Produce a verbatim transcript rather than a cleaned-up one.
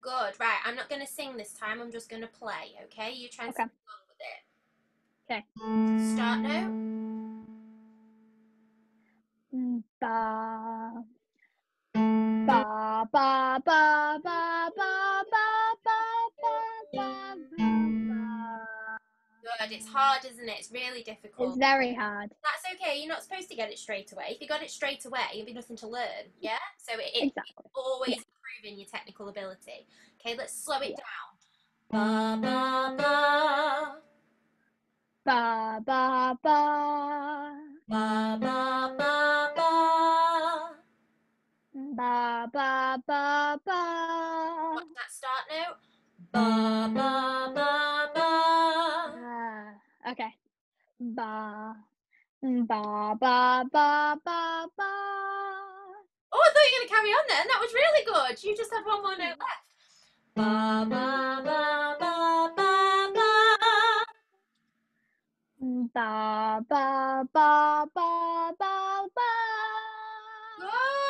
Good. Right. I'm not going to sing this time. I'm just going to play. Okay. You try and Okay. sing along with it. Okay. Start note. Ba. Ba ba ba ba ba ba ba ba ba ba ba. Good. It's hard, isn't it? It's really difficult. It's very hard. That's okay. You're not supposed to get it straight away. If you got it straight away, it'd be nothing to learn. Yeah. So it, it Exactly. always Yeah. improving your technical ability. Okay. Let's slow it Yeah. down. Ba ba ba. Ba ba ba. Ba ba ba ba. Ba ba ba ba. What's that start note? Ba ba ba ba. Ah, okay. Ba ba ba ba ba ba. Oh, I thought you were going to carry on then. That was really good. You just have one more note left. Ba ba ba ba ba ba. Ba ba ba ba ba ba. Good.